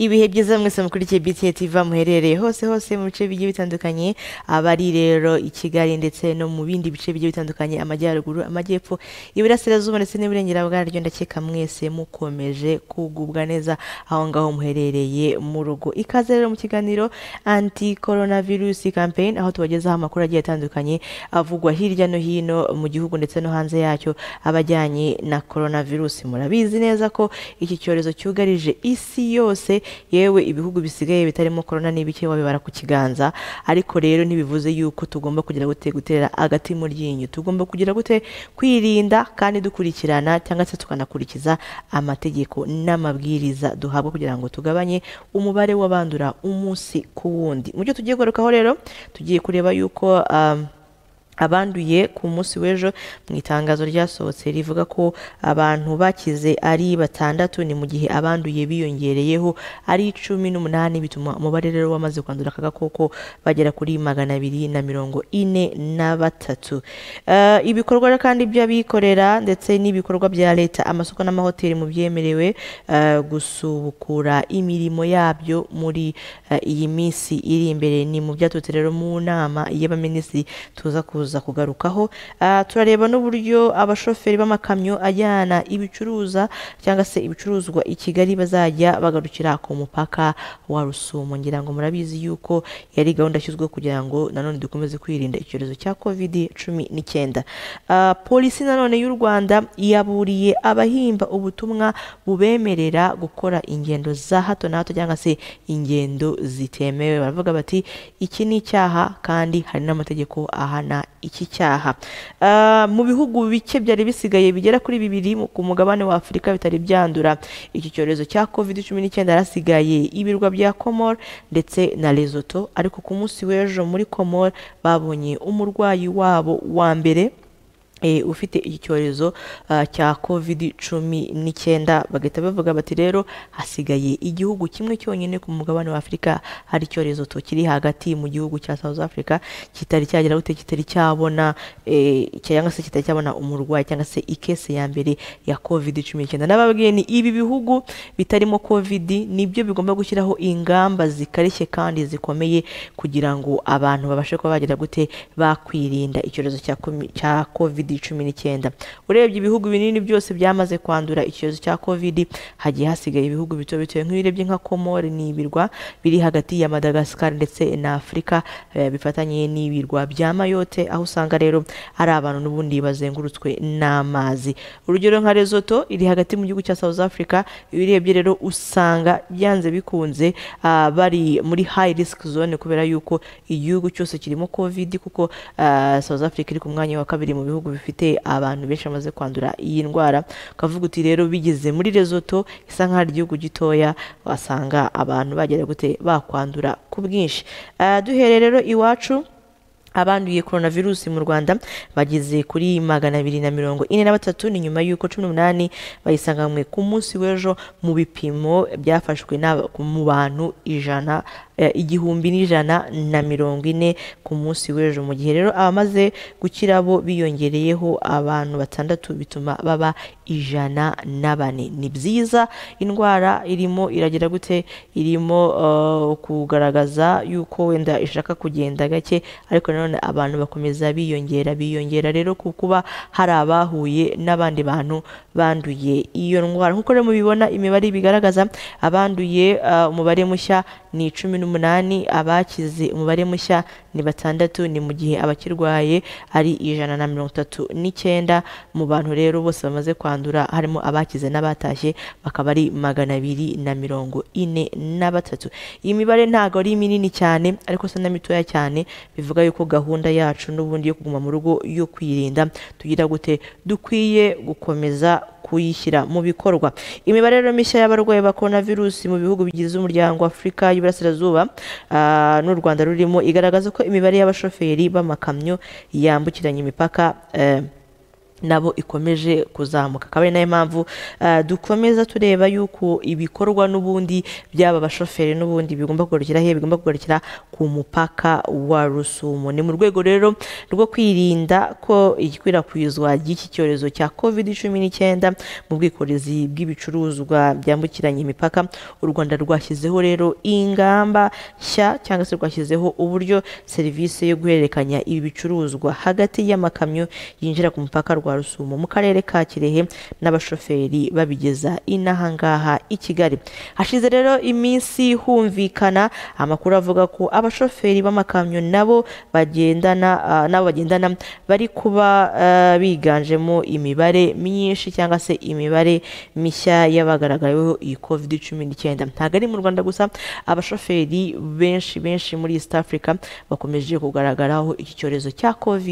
ibihe byiza mwese mukurikiye BTN TV muherereye hose mu bice bigiye bitandukanye, abari rero i Kigali ndetse no mu bindi bice bigiye bitandukanye, amajyaruguru, amajyepfo, iburasirazuba ndetse n'iburengera bwaryo. Ndakeka mwese mukomeje kugubwa neza aho ngaho muherereye mu rugo. Ikaze rero mu kiganiro anti coronavirus campaign, aho tubagezaho amakuru agiye atandukanye avugwa hirya no hino mu gihugu ndetse no hanze yacyo abajyanye na coronavirus. Murabizi neza ko iki cyorezo cyugarije isi yose, yewe ibihugu bisigaye bitarimo corona n'ibike wabibara ku kiganza. Ariko rero ntibivuze yuko tugomba kugira gutera agati mu ryinyo. Tugomba kugira kwirinda kandi dukurikirana cyangwa se tukanakurikiza amategeko n'amabwiriza duhabwa kugira ngo tugabanye umubare w'abandura umunsi ku wundi. Mu byo tugiye kugarukaho rero, tugiye kureba yuko abanduye ku munsi w'ejo mu itangazo ryasohotse rivuga ko abantu bakize ari 6, ni mu gihe abanduye biyongereyeho ari 18, bituma umubare rero wamaze kwandura aka gakoko bagera kuri 243. Ibikorwa kandi by'abikorera ndetse n'ibikorwa bya leta, amasoko n'amahoteli mu byemerewe gusubukura imirimo yabyo muri iyi minsi iri imbere. Ni mu byaturutse rero mu nama y'abaminisitiri tuza kugarukaho. Turareba n'uburyo abashoferi b'amakamyo ajyana ibicuruza cyangwa se ibicuruzwa i Kigali bazajya bagarukira ku mupaka wa Rusumo. Ngira ngo murabizi yuko yari gahunda yashyizweho kugira ngo nanone dukomeze kwirinda icyorezo cya COVID-19. Polisi nanone y'u Rwanda yaburiye abahimba ubutumwa bubemerera gukora ingendo za hato na hato cyangwa se ingendo zitemewe. Baravuga bati iki ni icyaha kandi hari n'amategeko ahana iki cyaha. Mu bihugu bike byari bisigaye bigera kuri 2 ku mugabane wa Afurika bitari byandura iki cyorezo cya COVID-19, arasigaye ibirwa bya Comore ndetse na Lesotho. Ariko ku munsi w'ejo muri Comore babonye umurwayi wabo wa mbere ufite iki cyorezo cya COVID-19. Bagahita bavuga bati rero hasigaye igihugu kimwe cyonyine ku mugabane wa Afurika hari icyorezo kiri hagati mu gihugu cya South Africa kitari cyagera kitari cyabona cyangwa se kitari cyabona umurwayi cyangwa se ikese ya mbere ya COVID-19. Nababwiye ni ibi bihugu bitarimo COVID nibyo bigomba gushyiraho ingamba zikarishye kandi zikomeye kugira ngo abantu babashe kuba bagira bakwirinda icyorezo cya COVID-19. Urebye ibihugu binini byose byamaze kwandura icyorezo cya COVID, hagiye hasigaye ibihugu bito nk'ibirebye nka Comore, ni ibirwa biri hagati ya Madagascar ndetse na Afrika bifatanye n'ibirwa bya Mayotte, aho usanga rero hari abantu n'ubundi bazengurutswe n'amazi. Urugero nka Lesotho iri hagati mu gihugu cya South Africa, ibirebye rero usanga byanze bikunze bari muri high risk zone kubera yuko igihugu cyose kirimo COVID, kuko South Africa iri ku mwanya wa 2 mu bihugu bifite abantu benshi bamaze kwandura iyi ndwara. Kavuga uti rero bigeze muri Lesotho isa nk'aho ari igihugu gitoya, wasanga abantu bagera bakwandura ku bwinshi. Duhere rero iwacu, abanduye coronavirus mu Rwanda bageze kuri 243, ni nyuma yuko 18 bayisangamwe ku munsi w'ejo mu bipimo byafashwe mu bantu 1,140 ku munsi w'ejo. Mu gihe rero abamaze gukira bo biyongereyeho abantu 6, bituma baba 104. Ni byiza, indwara irimo iragira irimo kugaragaza yuko wenda ishaka kugenda gake, ariko nanone abantu bakomeza biyongera rero kuba hari abahuye n'abandi bantu banduye iyo ndwara. Nkuko rero mubibona imibare bigaragaza, abanduye umubare mushya ni 18, abakize umubare mushya ni 6, ni mu gihe abakirwaye ari 139. Mu bantu rero bose bamaze kwandura harimo abakize n'abatashye bakaba ari 243. Iyi mibare ntago ari minini cyane ariko se na mitoya cyane, bivuga yuko gahunda yacu n'ubundi yo kuguma mu rugo yo kwirinda tugira dukwiye gukomeza kuyishyira mu bikorwa. Imibare rero mishya y'abarwayi ba coronavirus mu bihugu bigize umuryango wa Afurika y'Iburasirazuba n'u Rwanda rurimo igaragaza ko imibare y'abashoferi b'amakamyo yambukiranya imipaka nabo ikomeje kuzamuka. Akaba ari nayo mpamvu dukomeza tureba yuko ibikorwa n'ubundi byaba bashoferi n'ubundi bigomba kugarukira he, bigomba kugarukira ku mupaka wa Rusumo. Ni mu rwego rero rwo kwirinda ko igikwirakwizwa ry'iki cyorezo cya COVID-19 mu bwikorezi bw'ibicuruzwa byambukiranya imipaka, u Rwanda rwashyizeho rero ingamba nshya cyangwa se rwashyizeho uburyo serivisi yo guhererekanya ibi bicuruzwa hagati y'amakamyo yinjira ku mupaka rwa Rusumo mu karere ka Kirehe n'abashoferi babigeza inahangaha i Kigali. Hashize rero iminsi humvikana amakuru avuga ko abashoferi b'amakamyo nabo bagendana bari kuba biganjemo imibare myinshi cyangwa se imibare mishya yabagaragayeho iyi COVID-19. Ntabwo ari mu Rwanda gusa, abashoferi benshi muri East Africa bakomeje kugaragaraho iki cyorezo cya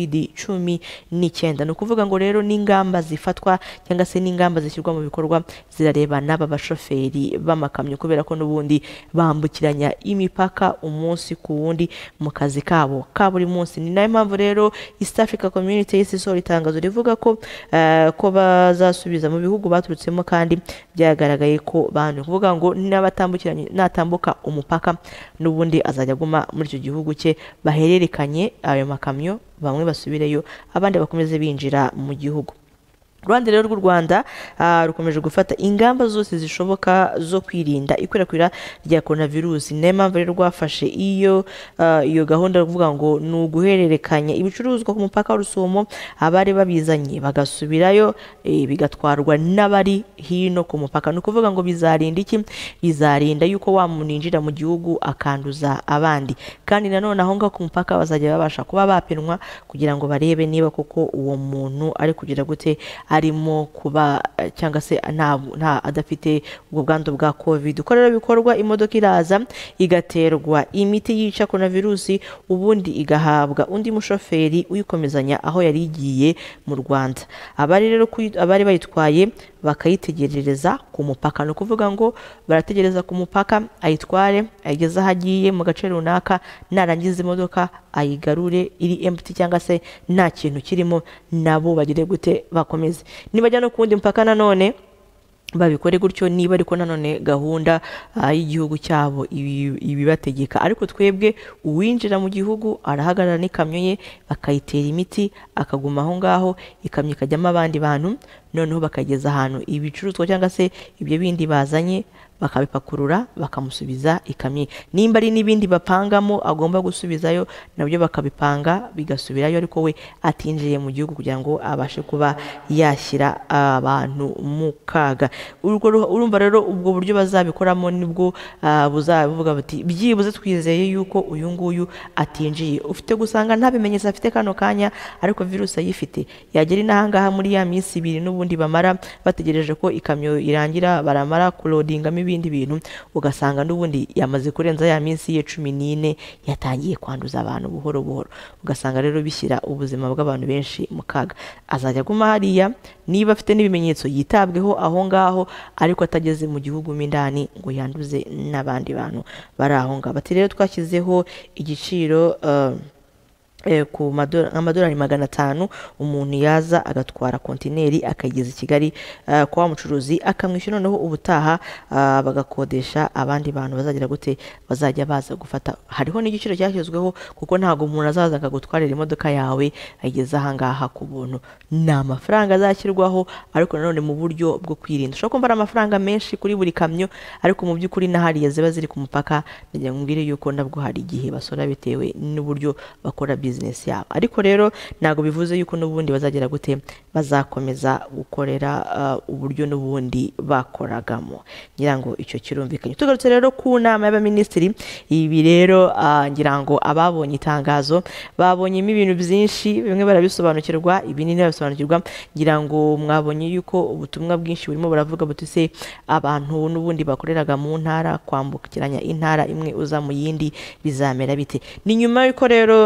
COVID-19. Ni ukuvuga ngo rero n'ingamba zifatwa cyangwa se n'ingamba zishyirwa mu bikorwa zirareba n'aba bashoferi b'amakamyo, kubera ko n'ubundi bambukiranya imipaka umunsi ku wundi mu kazi kabo ka buri munsi. Ni nayo mpamvu rero East Africa Community isohora itangazo rivuga ko bazasubiza mu bihugu baturutsemo kandi byagaragaye ko bantu, kuvuga ngo natambuka umupaka n'ubundi azajya aguma muri icyo gihugu cye, bahererekanye ayo makamyo, bamwe basubireyo abandi bakomeze binjira mu gihugu. Rwanda rero rw'u Rwanda rukomeje gufata ingamba zose zishoboka zo kwirinda ikwirakwira rya coronavirus. Niyo mpamvu rero rwafashe iyo gahunda yo kuvuga ngo ni uguhererekanya ibicuruzwa ku mupaka wa Rusumo, abari babizanye bagasubirayo, bigatwarwa n'abari hino ku mupaka. Ni ukuvuga ngo bizarinda iki? Bizarinda yuko wa muntu yinjira mu gihugu akanduza abandi, kandi nanone aho ngaho ku mupaka bazajya babasha kuba bapimwa kugira ngo barebe niba koko uwo muntu ari kugira gute, arimo kuba cyangwa se nta adafite ubwo bwandu bwa COVID. Uko rero bikorwa, imodoka iraza igaterwa imiti yica coronavirus, ubundi igahabwa undi mushoferi uyikomezanya aho yari igiye mu Rwanda. Abari bayitwaye bakayitegerereza ku mupaka. Ni ukuvuga ngo barategereza ku mupaka, ayitware ayigeze aho agiye mu gace runaka, narangiza imodoka ayigarure iri empty cyangwa se nta kintu kirimo, nabo bagire gute bakomeze. Nibajya no kundi mpaka nanone babikore gutyo, niba ariko nanone gahunda y'igihugu cyabo ibibategeka. Ariko twebwe uwinjira mu gihugu arahagarara n'ikamyo ye, bakayitera imiti, akaguma aho ngaho, ikamyo ikajyamo abandi bantu, noneho bakageza ahantu ibicuruzwa cyangwa se ibyo bindi bazanye bakabipakurura bakamusubiza ikamyo. Nimba ari n'ibindi bapangamo agomba gusubizayo, nabyo bakabipanga bigasubirayo, ariko we atinjiye mu gihugu kugira ngo abashe kuba yashyira abantu mu kaga. Urumva rero ubwo buryo bazabikoramo nibwo buzavuga bati byibuze twizeye yuko uyu nguyu atinjiye. Ufite gusanga nta bimenyetso afite kano kanya, ariko virusi ayifite, yagera inahangaha muri ya minsi 2 n'ubundi bamara bategereje ko ikamyo irangira, baramara kulodingamo ibindi bintu, ugasanga n'ubundi yamaze kurenza ya minsi ye 14 yatangiye kwanduza abantu buhoro buhoro. Ugasanga rero bishyira ubuzima bw'abantu benshi mu kaga. Azajya aguma hariya, niba afite n'ibimenyetso yitabweho aho ngaho, ariko atageze mu gihugu mindani ngo yanduze n'abandi bantu bari aho ngaho. Bati rero twashyizeho igiciro ku amadolari 500 umuntu yaza agatwara kontineri akayigeza i Kigali kwa mucuruzi, akamwishyura noneho ubutaha bagakodesha abandi bantu bazagira gute, bazajya baza gufata. Hariho n'igiciro cyashyizweho kuko ntago umuntu azaza akagutwarira imodoka yawe ayigeza ahangaha ku buntu. Ni amafaranga azashyirwaho, ariko nanone mu buryo bwo kwirinda. Ushobora kumva amafaranga menshi kuri buri kamyo, ariko mu by'ukuri n'ahariya ziba ziri ku mupaka, ndagira ngo mbwire yuko nabwo hari igihe basora bitewe n'uburyo bakora business yabo. Ariko rero ntago bivuze yuko n'ubundi bazagera gute, bazakomeza gukorera uburyo n'ubundi bakoragamo. Ngira ngo icyo kirumvikanye. Tugarutse rero ku nama y'abaminisitiri, ibi rero ngira ngo ababonye itangazo babonyemo ibintu byinshi, bimwe barabisobanukirwa, ibindi ntibabisobanukirwa. Ngira ngo mwabonye yuko ubutumwa bwinshi burimo buravuga buti se abantu n'ubundi bakoreraga mu ntara kwambukiranya intara imwe uza mu yindi bizamera bite. Ni nyuma yuko rero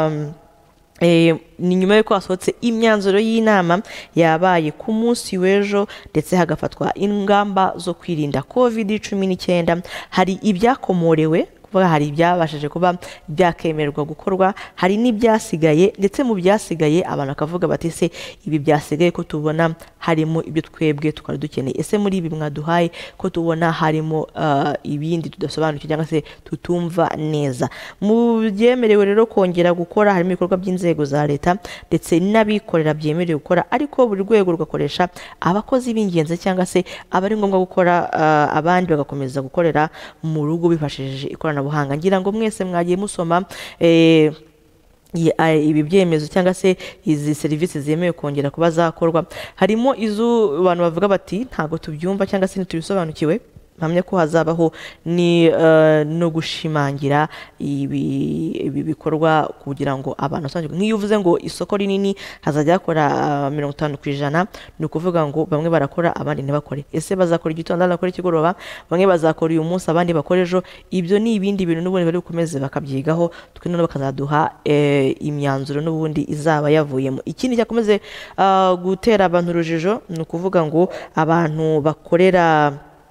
ni nyuma yuko hasohotse imyanzuro y'inama yabaye ku munsi w'ejo, ndetse hagafatwa ingamba zo kwirinda COVID-19. Hari ibyakomorewe hari ibyabashije kuba byakemerwa gukorwa, hari n'ibyasigaye, ndetse mu byasigaye abantu bakavuga bati se ibi byasigaye ko tubona harimo ibyo twebwe tukaba dukeneye, ese muri ibi mwaduhaye ko tubona harimo ibindi tudasobanukiwe cyangwa se tutumva neza. Mu byemerewe rero kongera gukora harimo ibikorwa by'inzego za leta ndetse n'abikorera byemerewe gukora, ariko buri rwego rugakoresha abakozi b'ingenzi cyangwa se abari ngombwa gukora, abandi bagakomeza gukorera mu rugo bifashishije ikoranabuhanga. Ngira ngo mwese mwagiye musoma ibi byemezo cyangwa se izi serivisi zemewe kongera kuba zakorwa, harimo izo abantu bavuga bati ntago tubyumva cyangwa se ntitubisobanukiwe. Mpamya ko hazabaho ni no gushimangira ibi bikorwa kugira ngo abantu basobanukirwe. Nk'iyo uvuze ngo isoko rinini hazajya hakora 50%, ni ukuvuga ngo bamwe barakora abandi ntibakore. Ese bazakora igitondo abandi bakora ikigoroba, bamwe bazakora uyu munsi abandi bakora ejo. Ibyo ni ibindi bintu n'ubundi bari bukomeze bakabyigaho, twino bakazaduha imyanzuro n'ubundi izaba yavuyemo. Ikindi cyakomeze gutera abantu urujijo ni ukuvuga ngo abantu bakorera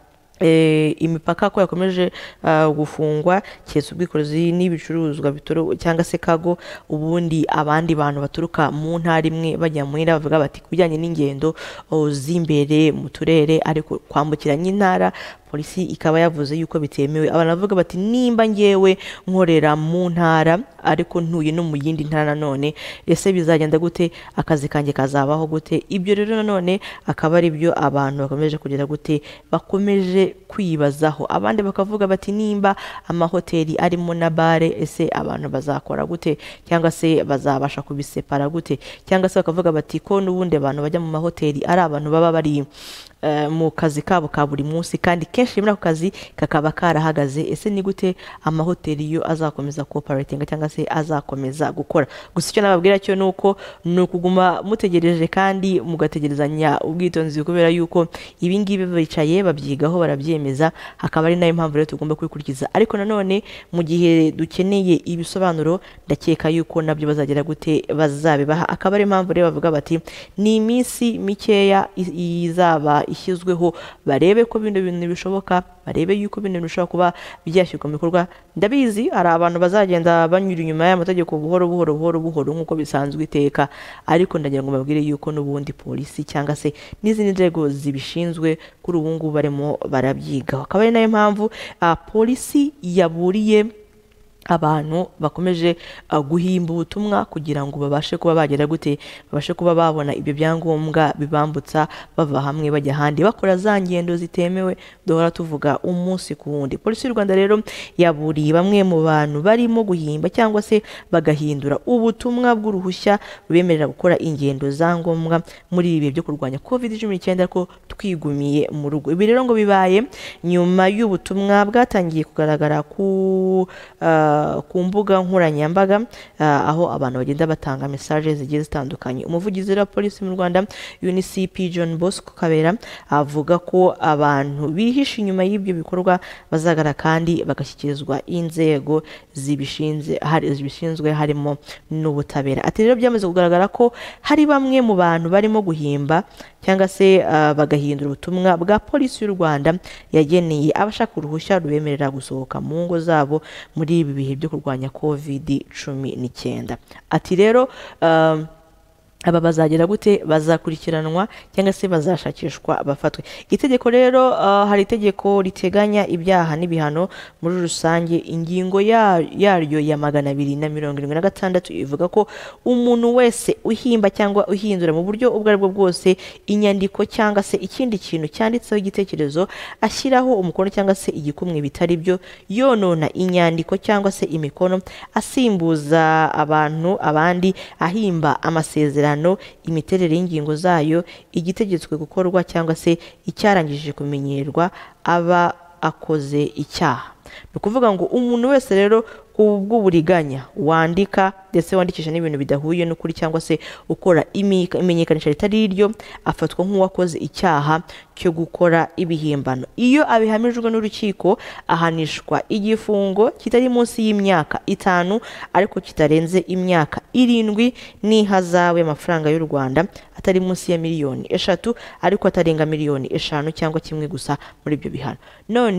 imipaka ko yakomeje gufungwa cyese ubwikorezi n'ibicuruzwa cyangwa se kago, ubundi abandi bantu baturuka mu ntara imwe bajya mu ntara bavuga bati kubijyanye n'ingendo z'imbere mu turere ariko kwambukiranya intara, polisi ikaba yavuze yuko bitemewe. Abantu bavuga bati nimba ngewe nkorera mu ntara ariko ntuye no mu yindi ntara, nanone ese bizagenda gute, akazi kanjye kazabaho gute? Ibyo rero nanone akaba ari byo abantu bakomeje kugira gute, bakomeje kwibazaho. Abandi bakavuga bati nimba amahoteli arimo na bare, ese abantu bazakora gute cyangwa se bazabasha kubisepara gute? Cyangwa se bakavuga bati ko n'ubundi abantu bajya mu mahoteli ari abantu baba bari mu kazi kabo ka buri munsi kandi kenshi muri ako kazi kakaba karahagaze, ese ni gute amahoteli yo azakomeza cooperating cyangwa se azakomeza gukora? Gusa icyo nababwira cyo nuko nukuguma mutegereje kandi mugategerezanya ubwitonzi, kubera yuko ibi ngibi bicaye babyigaho barabyemeza, hakaba ari nayo mpamvu rero tugomba kwikurikiza. Ariko nanone mu gihe dukeneye ibisobanuro ndakeka yuko nabyo bazagera gute bazabibaha, akaba ari impamvu rero bavuga bati ni iminsi mikeya izaba ishyizweho, barebe ko bino bintu bishoboka, barebe yuko bino bintu bishobora kuba byashyirwa mu bikorwa. Ndabizi hari abantu bazagenda banyura inyuma y'amategeko buhoro nk'uko bisanzwe iteka, ariko ndagira ngo babwire yuko n'ubundi polisi cyangwa se n'izindi nzego zibishinzwe kuri ubu ngubu barimo barabyigaho. Akaba ari nayo mpamvu polisi yaburiye abantu bakomeje guhimba ubutumwa kugira ngo babashe kuba bagera gute, babashe kuba babona ibyo byangombwa bibambutsa bava hamwe bajya ahandi, bakora za ngendo zitemewe duhora tuvuga umunsi ku wundi. Polisi y'u Rwanda rero yaburiye bamwe mu bantu barimo guhimba cyangwa se bagahindura ubutumwa bw'uruhushya rubemerera gukora ingendo za ngombwa muri ibi byo kurwanya COVID-19 ko twigumiye mu rugo. Ibi rero ngo bibaye nyuma y'ubutumwa bwatangiye kugaragara ku mbuga nkoranyambaga, aho abantu bagenda batanga message zigiye zitandukanye. Umuvugizi wa polisi mu Rwanda UNCP John Bosco Kabera avuga ko abantu bihishe inyuma y'ibyo bikorwa bazagara kandi bagashyikirizwa inzego zibishinzwe harimo n'ubutabera. Ati rero byamaze kugaragara ko hari bamwe mu bantu barimo guhimba cyangwa se bagahindura ubutumwa bwa polisi y'u Rwanda yageneye abashaka uruhushya rubemerera gusohoka mu ngo zabo muri ibi bihe byo kurwanya COVID-19. Ati rero aba bazagera gute, bazakurikiranwa cyangwa se bazashakishwa bafatwe. Itegeko rero hari itegeko riteganya ibyaha n'ibihano muri rusange, ingingo yaryo ya 276 ivuga ko umuntu wese uhimba cyangwa uhindura mu buryo ubwo aribwo bwose inyandiko cyangwa se ikindi kintu cyanditseho igitekerezo, ashyiraho umukono cyangwa se igikumwe bitari byo, yonona inyandiko cyangwa se imikono, asimbuza abandi, ahimba amasezerano, imiterere y'ingingo zayo, igitegetswe gukorwa cyangwa se icyarangije kumenyerwa, aba akoze icyaha. Ni ukuvuga ngo umuntu wese rero ubw'uburiganya wandika ndetse wandikisha n'ibintu bidahuye n'ukuri cyangwa se ukora imenyekanisha ritari iryo, afatwa nk'uwakoze icyaha cyo gukora ibihimbano. Iyo abihamijwe n'urukiko ahanishwa igifungo kitari munsi y'imyaka 5 ariko kitarenze imyaka 7 n'ihazabu y'amafaranga y'u Rwanda atari munsi ya miliyoni 3 ariko atarenga miliyoni 5 cyangwa kimwe gusa muri ibyo bihano. None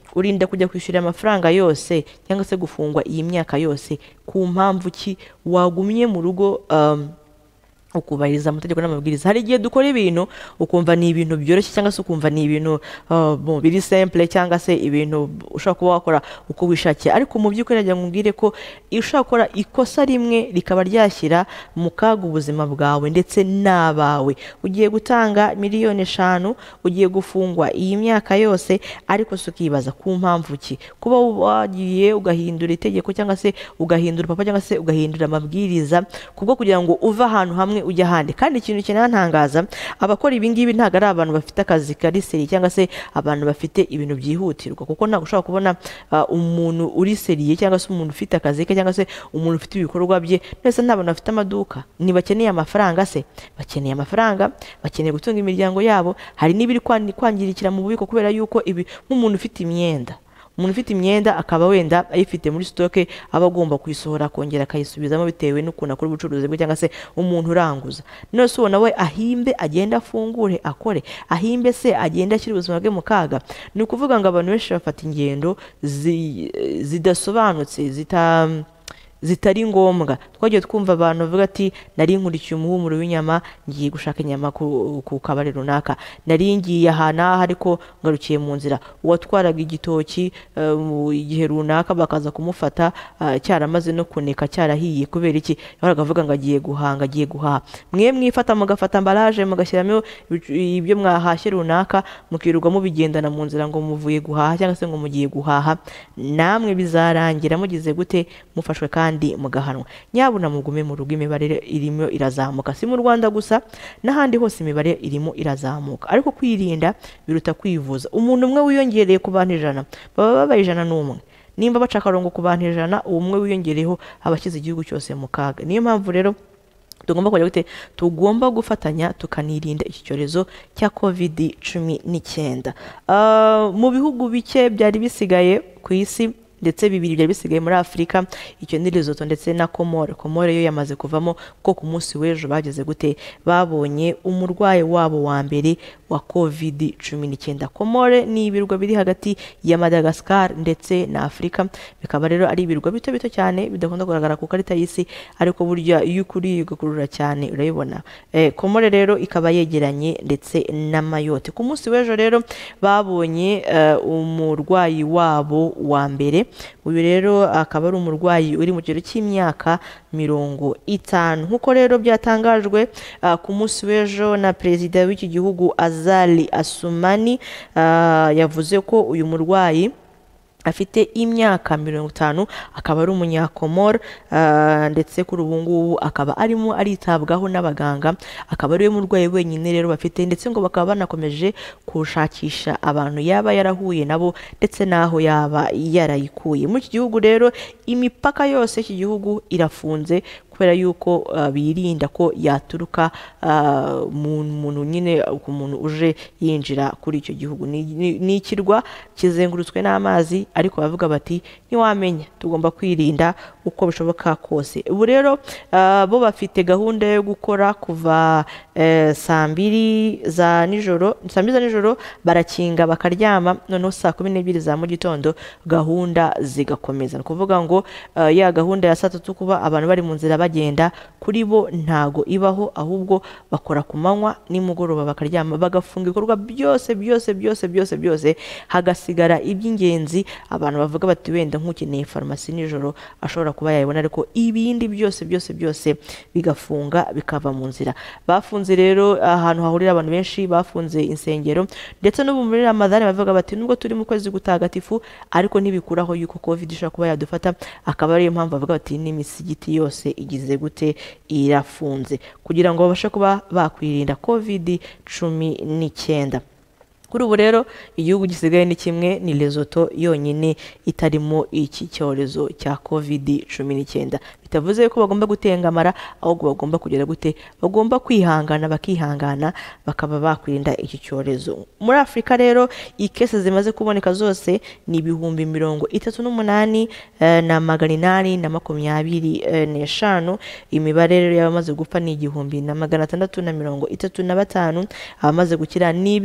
urinda kujya kwishyura amafaranga yose cyangwa se gufungwa iyi myaka yose ku mpamvu ki wagumye mu rugo ukubahiriza amategeko n'amabwiriza. Hari igihe dukora ibintu ukumva ni ibintu byoroshye cyangwa se ukumva ni ibintu biri simple cyangwa se ibintu ushobora kuba wakora uko wishakiye, ariko mu by'ukuri nagira ngo mbwire ko ushobora gukora ikosa rimwe rikaba ryashyira mu kaga ubuzima bwawe ndetse n'abawe. Ugiye gutanga miliyoni 5, ugiye gufungwa iyi myaka yose, ariko se ukibaza ku mpamvu ki kuba wagiye ugahindura itegeko cyangwa se ugahindura papa cyangwa se ugahindura amabwiriza kubwo kugira ngo uve ahantu hamwe ujya ahandi. Kandi ikintu kinantangaza, abakora ibi ngibi ntabwo ari abantu bafite akazi kari seri cyangwa se abantu bafite ibintu byihutirwa, kuko ntabwo ushobora kubona umuntu uri seriye cyangwa se umuntu ufite akazi ke cyangwa se umuntu ufite ibikorwa bye ndetse n'abantu bafite amaduka ntibakeneye amafaranga. Se bakeneye amafaranga, bakeneye gutunga imiryango yabo. Hari n'ibiri kwangirikira mu bubiko kubera yuko ibi nk'umuntu ufite imyenda, umuntu ufite imyenda akaba wenda ayifite muri stoke, aba agomba kuyisohora akongera akayisubizamo bitewe n'ukuntu akora ubucuruzi bwe cyangwa se umuntu uranguza. None se ubona we ahimbe agenda afungure akore, ahimbe se agenda ashyira ubuzima bwe mu kaga? Ni ukuvuga ngo abantu benshi bafata ingendo zidasobanutse zitari ngombwa. Twagiye twumva abantu bavuga ati nari nkurikiye umuhumuro w'inyama ngiye gushaka inyama ku kabari runaka, nari ngiye ahantu ariko ngarukiye mu nzira. Uwatwaraga igitoki mu gihe runaka bakaza kumufata cyaramaze no kuneka cyarahiye. Kubera iki? Yahoraga avuga ngo agiye guhaha. Mwe mwifata mugafata ambaraje mugashyiramo ibyo mwahashye runaka, mukirirwa mubigendana mu nzira ngo muvuye guhaha cyangwa se ngo mugiye guhaha, namwe bizarangira mugize gute? Mufashwe kandi mugahanwa. Nyabuna mugume mu rugo, imibare irimo irazamuka, si mu Rwanda gusa n'ahandi hose imibare irimo irazamuka, ariko kwirinda biruta kwivuza. Umuntu umwe wiyongereye ku bantu 100 baba babaye 101. Nimba baca akarongo ku bantu 100, umwe wiyongereyeho abashyize igihugu cyose mu kaga. Niyo mpamvu rero tugomba kujya gute? Tugomba gufatanya tukanirinda iki cyorezo cya COVID-19. Mu bihugu bike byari bisigaye ku isi ndetse 2 byari bisigaye muri Afurika, icyo ni Lesotho ndetse na Comore. Comore yo yamaze kuvamo ko ku munsi w'ejo bageze gute? Babonye umurwayi wabo wa mbere wa COVID-19. Comore ni ibirwa biri hagati ya Madagascar ndetse na Afurika, bikaba rero ari ibirwa bito cyane bidakunda kugaragara ku karita y'isi, ariko burya iyo ukuri gukurura cyane urayibona. Comore rero ikaba yegeranye ndetse na Mayotte. Ku munsi w'ejo rero babonye umurwayi wabo wa mbere. Uyu rero akaba ari umurwayi uri mu kigero cy'imyaka 50. Nkuko rero byatangajwe ku munsi w'ejo na perezida w'iki gihugu Azali Assoumani, yavuze ko uyu murwayi afite imyaka 50, akaba ari umunyakomor, ndetse kuri ubu ngubu akaba arimo aritabwaho n'abaganga. Akaba ari we murwayi wenyine rero bafite, ndetse ngo bakaba banakomeje kushakisha abantu yaba yarahuye nabo ndetse naho yaba yarayikuye. Muri iki gihugu rero imipaka yose y'iki gihugu irafunze kubera yuko birinda ko yaturuka umuntu nyine ku muntu uje yinjira kuri icyo gihugu. Ni ikirwa kizengurutswe n'amazi, ariko bavuga bati ntiwamenya, tugomba kwirinda uko bishoboka kose. Ubu rero bo bafite gahunda yo gukora kuva saa 2 za nijoro barakinga bakaryama, noneho saa 12 za mu gitondo gahunda zigakomeza. Ni kuvuga ngo ya gahunda ya saa 3 kuba abantu bari mu nzira bagenda, kuri bo ntago ibaho, ahubwo bakora ku manywa, nimugoroba bakaryama, bagafunga ibikorwa byose, hagasigara iby'ingenzi. Abantu bavuga bati wenda nk'ukeneye farumasi nijoro ashobora kuba yayibona, ariko ibindi byose bigafunga bikava mu nzira. Bafunze rero ahantu hahurira abantu benshi, bafunze insengero, ndetse no muri Ramadhan bavuga bati nubwo turi mu kwezi gutagatifu ariko ntibikuraho yuko COVID ishobora kuba yadufata. Akaba ariyo mpamvu bavuga bati n'imisigiti yose igize gute? Irafunze, kugira ngo babashe kuba bakwirinda COVID-19. Kuri ubu rero igihugu gisigaye ni kimwe, ni Lesotho yonyine itarimo iki cyorezo cya COVID-19. bitavuze ko bagomba gutengamara, ahubwo bagomba kugera gute, bagomba kwihangana, bakihangana bakaba bakwirinda iki cyorezo. Muri Afrika rero ikese zimaze kuboneka zose ni 38,825. Imibare rero y'abamaze gupfa ni 1,635, abamaze gukira ni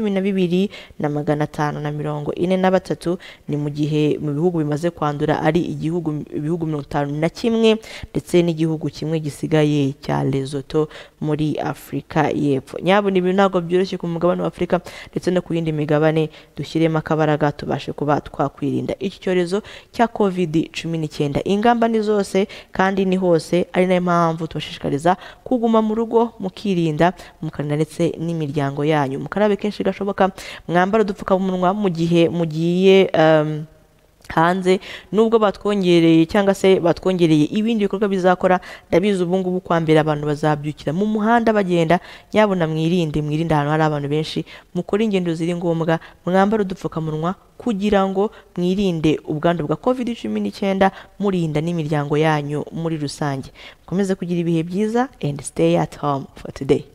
12,543. Ni mu gihe mu bihugu bimaze kwandura ari ibihugu 51 ndetse n'igihugu kimwe gisigaye cya Lesotho muri Afrika y'Epfo. Nyabona ibi ntabwo byoroshye ku mugabane wa Afrika ndetse no ku yindi migabane, dushyiremo akabaraga tubashe kuba twakwirinda iki cyorezo cya COVID-19. Ingamba ni zose kandi ni hose, ari nayo mpamvu tubashishikariza kuguma mu rugo, mukirinda, mukarinda ndetse n'imiryango yanyu, mukarabe kenshi gashoboka, mwambara udupfukamunwa mu gihe mugiye hanze. Nubwo batwongereye cyangwa se batwongereye ibindi bikorwa bizakora, ndabizi ubu ngubu kwa mbere abantu bazabyukira mu muhanda bagenda. Nyabona mwirinde ahantu hari abantu benshi, mukora ingendo ziri ngombwa, mwambara udupfukamunwa kugira ngo mwirinde ubwandu bwa COVID-19, murinda n'imiryango yanyu muri rusange. Mukomeze kugira ibihe byiza and stay at home for today.